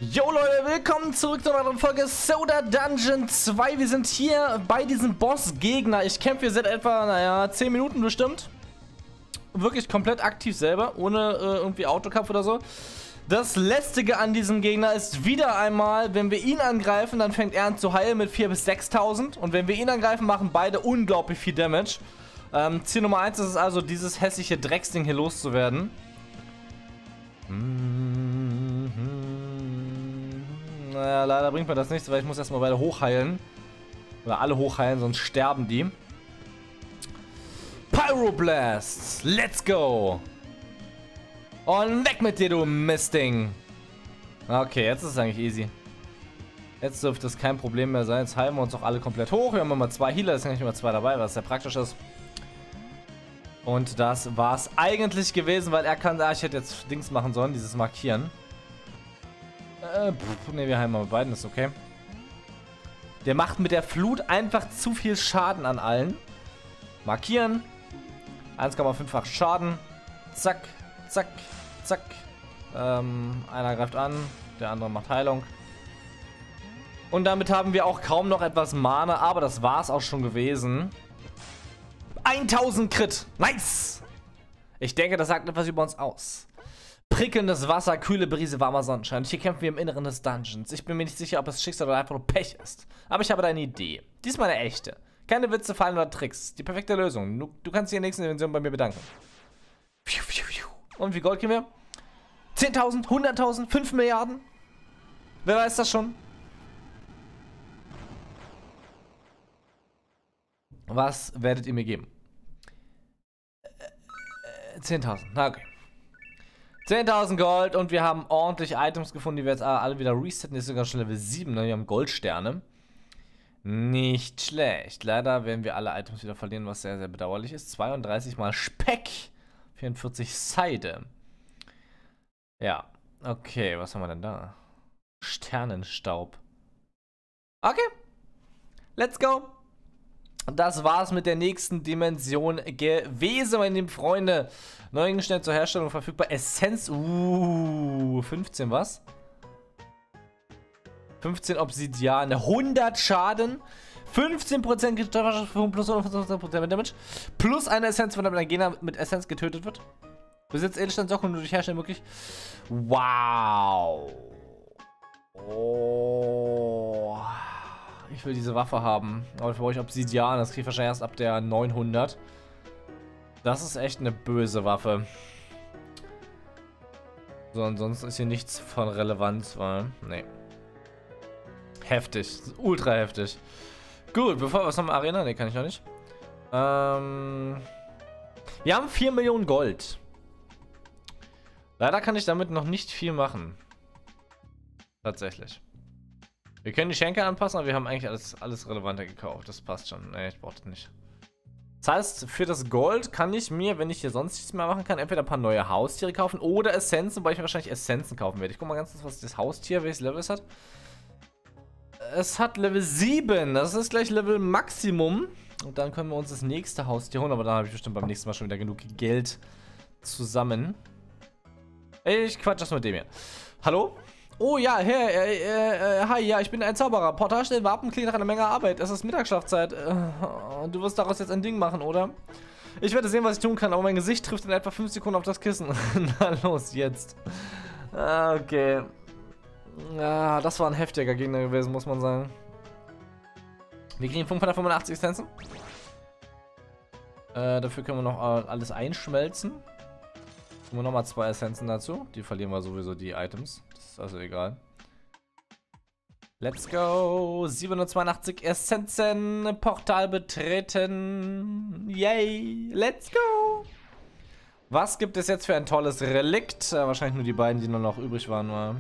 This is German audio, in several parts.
Jo Leute, willkommen zurück zu einer neuen Folge Soda Dungeon 2. Wir sind hier bei diesem Bossgegner. Ich kämpfe hier seit etwa, naja, 10 Minuten bestimmt. Wirklich komplett aktiv selber, ohne irgendwie Autokampf oder so. Das Lästige an diesem Gegner ist wieder einmal, wenn wir ihn angreifen, dann fängt er an zu heilen mit 4.000 bis 6.000. Und wenn wir ihn angreifen, machen beide unglaublich viel Damage. Ziel Nummer 1 ist es also, dieses hässliche Drecksding hier loszuwerden. Naja, leider bringt mir das nichts, weil ich muss erstmal beide hochheilen. Oder alle hochheilen, sonst sterben die. Pyroblasts, let's go! Und weg mit dir, du Mistding! Okay, jetzt ist es eigentlich easy. Jetzt dürfte es kein Problem mehr sein. Jetzt heilen wir uns auch alle komplett hoch. Wir haben immer 2 Healer, es sind nicht immer 2 dabei, was sehr praktisch ist. Und das war's eigentlich gewesen, weil er kann... ich hätte jetzt Dings machen sollen, dieses Markieren. Ne, wir heilen mal mit beiden, ist okay. Der macht mit der Flut einfach zu viel Schaden an allen. Markieren. 1,5-fach Schaden. Zack, zack, zack. Einer greift an, der andere macht Heilung. Und damit haben wir auch kaum noch etwas Mana, aber das war's auch schon gewesen. 1000 Crit. Nice! Ich denke, das sagt etwas über uns aus. Prickelndes Wasser, kühle Brise, warmer Sonnenschein. Und hier kämpfen wir im Inneren des Dungeons. Ich bin mir nicht sicher, ob es Schicksal oder einfach nur Pech ist. Aber ich habe da eine Idee. Diesmal eine echte. Keine Witze, Fallen oder Tricks. Die perfekte Lösung. Du kannst dich in der nächsten Dimension bei mir bedanken. Und wie Gold kriegen wir? 10.000, 100.000, 5 Milliarden? Wer weiß das schon? Was werdet ihr mir geben? 10.000, na okay. 10.000 Gold und wir haben ordentlich Items gefunden, die wir jetzt alle wieder resetten. Das ist sogar schon Level 7, ne? Wir haben Goldsterne. Nicht schlecht. Leider werden wir alle Items wieder verlieren, was sehr, sehr bedauerlich ist. 32 mal Speck. 44 Seide. Ja. Okay, was haben wir denn da? Sternenstaub. Okay. Let's go. Das war's mit der nächsten Dimension gewesen, meine lieben Freunde. Neue Gegenstände zur Herstellung verfügbar. Essenz. 15 was? 15 Obsidian. 100 Schaden. 15% Trefferschaden plus 115% Damage. Plus eine Essenz, wenn ein Gegner mit Essenz getötet wird. Besitzt Edelsteinsockel und durch Herstellen möglich. Wow. Oh. Ich will diese Waffe haben. Aber dafür brauche ich Obsidian. Das kriege ich wahrscheinlich erst ab der 900. Das ist echt eine böse Waffe. So, ansonsten ist hier nichts von Relevanz, weil... Nee. Heftig. Ultra heftig. Gut, was haben wir? Arena? Ne, kann ich noch nicht. Wir haben 4 Millionen Gold. Leider kann ich damit noch nicht viel machen. Tatsächlich. Wir können die Schenke anpassen, aber wir haben eigentlich alles Relevante gekauft. Das passt schon. Ne, ich brauche das nicht. Das heißt, für das Gold kann ich mir, wenn ich hier sonst nichts mehr machen kann, entweder ein paar neue Haustiere kaufen oder Essenzen, wobei ich mir wahrscheinlich Essenzen kaufen werde. Ich guck mal ganz kurz, was das Haustier, welches Level es hat. Es hat Level 7. Das ist gleich Level Maximum. Und dann können wir uns das nächste Haustier holen, aber dann habe ich bestimmt beim nächsten Mal schon wieder genug Geld zusammen. Ich quatsch das mit dem hier. Hallo? Oh ja, hi, ja, ich bin ein Zauberer. Portal stellen Wappen klingt nach einer Menge Arbeit. Es ist Mittagsschlafzeit. Du wirst daraus jetzt ein Ding machen, oder? Ich werde sehen, was ich tun kann, aber mein Gesicht trifft in etwa 5 Sekunden auf das Kissen. Na los, jetzt. Okay. Das war ein heftiger Gegner gewesen, muss man sagen. Wir kriegen 585 Essenzen. Dafür können wir noch alles einschmelzen. Können wir nochmal 2 Essenzen dazu. Die verlieren wir sowieso, die Items. Das ist also egal. Let's go. 782 Essenzen. Portal betreten. Yay. Let's go. Was gibt es jetzt für ein tolles Relikt? Wahrscheinlich nur die beiden, die nur noch übrig waren.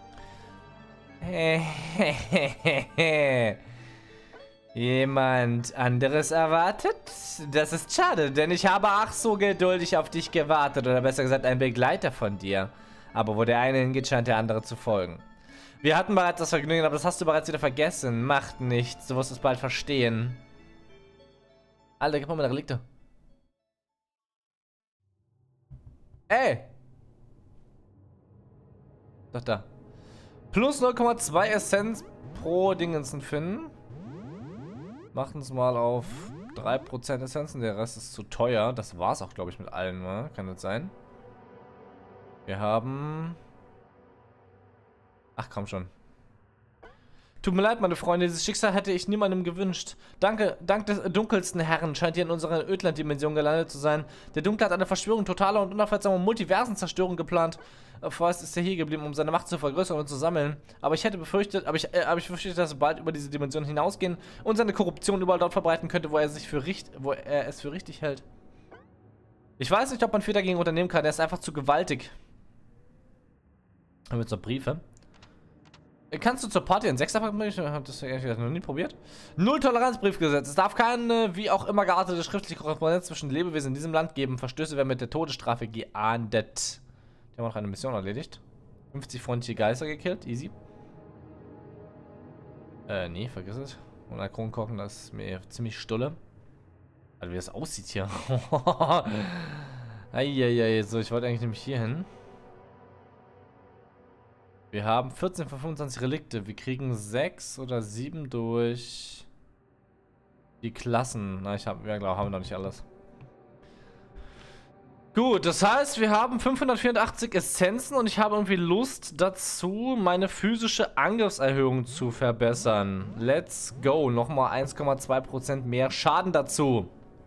Jemand anderes erwartet? Das ist schade, denn ich habe ach so geduldig auf dich gewartet. Oder besser gesagt, ein Begleiter von dir. Aber wo der eine hingeht, scheint der andere zu folgen. Wir hatten bereits das Vergnügen, aber das hast du bereits wieder vergessen. Macht nichts, du wirst es bald verstehen. Alter, gib mal meine Relikte. Ey! Doch da. Plus 0,2 Essenz pro Dingensen finden. Macht uns mal auf 3% Essenzen. Der Rest ist zu teuer. Das war's auch, glaube ich, mit allen. Ne? Kann das sein? Wir haben... Ach, komm schon. Tut mir leid, meine Freunde, dieses Schicksal hätte ich niemandem gewünscht. Dank des dunkelsten Herren scheint ihr in unserer Ödland-Dimension gelandet zu sein. Der Dunkle hat eine Verschwörung totaler und unaufhaltsamer Multiversenzerstörung geplant. Forrest ist ja hier geblieben, um seine Macht zu vergrößern und zu sammeln. Aber ich hätte befürchtet, ich befürchte, dass er bald über diese Dimension hinausgehen und seine Korruption überall dort verbreiten könnte, wo er es für richtig hält. Ich weiß nicht, ob man viel dagegen unternehmen kann. Er ist einfach zu gewaltig. Haben wir jetzt noch Briefe? Kannst du zur Party einen Sechser packen? Ich habe das ehrlich gesagt noch nie probiert. Null Toleranzbrief gesetzt. Es darf keine, wie auch immer geartete schriftliche Korrespondenz zwischen Lebewesen in diesem Land geben. Verstöße werden mit der Todesstrafe geahndet. Die haben auch eine Mission erledigt. 50 freundliche Geister gekillt. Easy. Nee, vergiss es. Und ein Kronkorken, das ist mir ziemlich stulle. Also wie das aussieht hier. Eieiei, so, ich wollte eigentlich nämlich hier hin. Wir haben 14 von 25 Relikte. Wir kriegen 6 oder 7 durch die Klassen. Na, ja, glaube, haben wir noch nicht alles. Gut, das heißt, wir haben 584 Essenzen und ich habe irgendwie Lust dazu, meine physische Angriffserhöhung zu verbessern. Let's go. Nochmal 1,2% mehr Schaden dazu.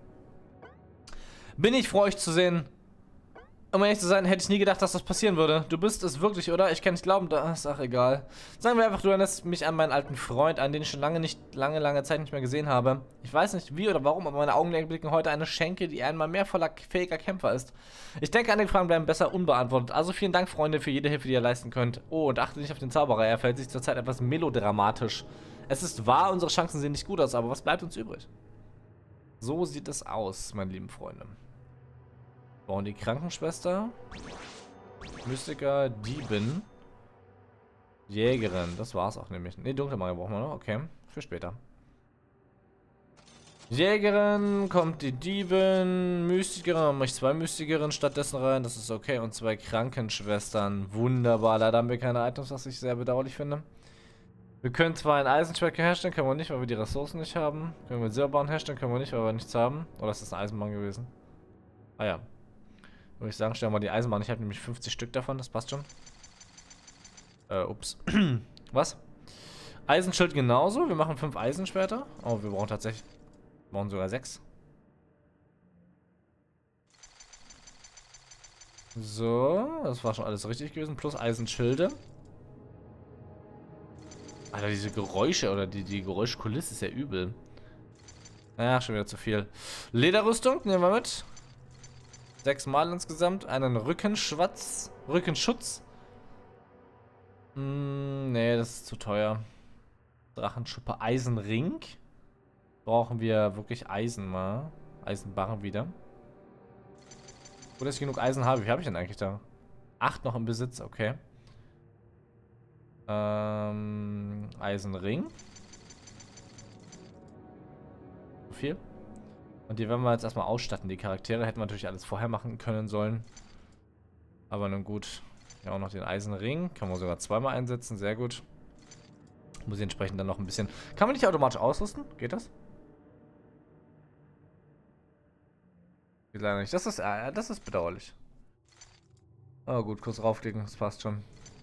Bin ich froh, euch zu sehen. Um ehrlich zu sein, hätte ich nie gedacht, dass das passieren würde. Du bist es wirklich, oder? Ich kann nicht glauben, das ist auch egal. Sagen wir einfach, du erinnerst mich an meinen alten Freund, an den ich schon lange Zeit nicht mehr gesehen habe. Ich weiß nicht wie oder warum, aber meine Augen blicken heute eine Schenke, die einmal mehr voller fähiger Kämpfer ist. Ich denke, einige Fragen bleiben besser unbeantwortet. Also vielen Dank, Freunde, für jede Hilfe, die ihr leisten könnt. Oh, und achte nicht auf den Zauberer, er verhält sich zurzeit etwas melodramatisch. Es ist wahr, unsere Chancen sehen nicht gut aus, aber was bleibt uns übrig? So sieht es aus, meine lieben Freunde. Bauen die Krankenschwester, Mystiker, Diebin, Jägerin. Das war's auch nämlich. Ne, Dunkelmagier brauchen wir noch. Okay, für später. Jägerin, kommt die Diebin, Mystikerin. Dann mache ich 2 Mystikerinnen stattdessen rein. Das ist okay. Und 2 Krankenschwestern. Wunderbar. Leider haben wir keine Items, was ich sehr bedauerlich finde. Wir können zwar ein Eisenschwert herstellen, können wir nicht, weil wir die Ressourcen nicht haben. Können wir Silberbahn herstellen, können wir nicht, weil wir nichts haben. Oder ist das eine Eisenbahn gewesen? Ah ja. Würde ich sagen, stellen wir mal die Eisenbahn. Ich habe nämlich 50 Stück davon, das passt schon. Ups. Was? Eisenschild genauso. Wir machen 5 Eisenschwerter. Oh, wir brauchen tatsächlich... Wir brauchen sogar 6. So, das war schon alles richtig gewesen. Plus Eisenschilde. Alter, diese Geräusche oder die Geräuschkulisse ist ja übel. Ja, schon wieder zu viel. Lederrüstung nehmen wir mit. 6 Mal insgesamt. Einen Rückenschutz. Nee, das ist zu teuer. Drachenschuppe, Eisenring. Brauchen wir wirklich Eisen mal. Eisenbarren wieder. Wo dass ich genug Eisen habe. Wie habe ich denn eigentlich da? 8 noch im Besitz, okay. Eisenring. So viel. Und die werden wir jetzt erstmal ausstatten. Die Charaktere hätten wir natürlich alles vorher machen können sollen. Aber nun gut. Ja, auch noch den Eisenring. Kann man sogar 2-mal einsetzen. Sehr gut. Muss ich entsprechend dann noch ein bisschen... Kann man nicht automatisch ausrüsten? Geht das? Geht leider nicht. Das ist bedauerlich. Oh gut, kurz raufklicken. Das passt schon.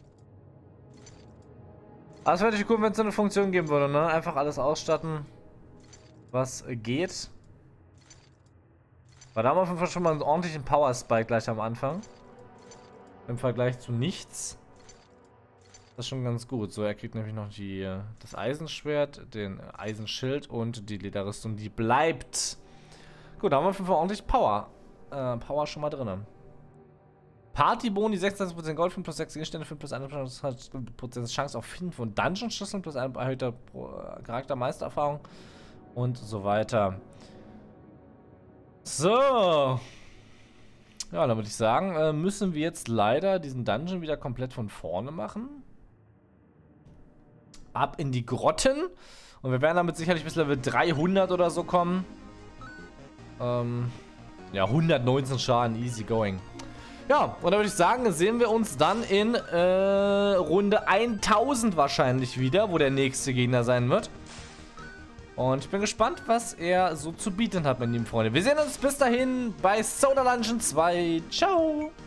Aber es wäre natürlich cool, wenn es so eine Funktion geben würde, ne? Einfach alles ausstatten, was geht. Weil da haben wir auf jeden Fall schon mal einen ordentlichen Power-Spike gleich am Anfang. Im Vergleich zu nichts. Das ist schon ganz gut. So, er kriegt nämlich noch das Eisenschwert, den Eisenschild und die Lederrüstung, die bleibt. Gut, da haben wir auf jeden Fall ordentlich Power. Power schon mal drin. Partyboni 26% Gold, 5 plus 6 Gegenstände, 5 plus 1% Chance auf Finden von Dungeon-Schlüsseln, plus 1 erhöhter Charaktermeistererfahrung und so weiter. So. Ja, dann würde ich sagen, müssen wir jetzt leider diesen Dungeon wieder komplett von vorne machen. Ab in die Grotten. Und wir werden damit sicherlich bis Level 300 oder so kommen. Ja, 119 Schaden, easy going. Ja, und da würde ich sagen, sehen wir uns dann in Runde 1000 wahrscheinlich wieder, wo der nächste Gegner sein wird. Und ich bin gespannt, was er so zu bieten hat, meine lieben Freunde. Wir sehen uns bis dahin bei Soda Dungeon 2. Ciao!